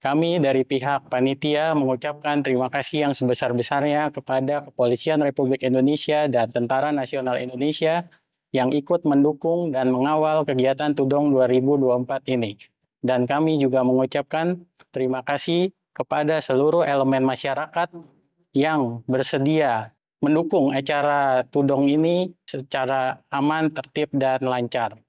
Kami dari pihak panitia mengucapkan terima kasih yang sebesar-besarnya kepada Kepolisian Republik Indonesia dan Tentara Nasional Indonesia yang ikut mendukung dan mengawal kegiatan Tudong 2024 ini. Dan kami juga mengucapkan terima kasih kepada seluruh elemen masyarakat yang bersedia mendukung acara Tudong ini secara aman, tertib, dan lancar.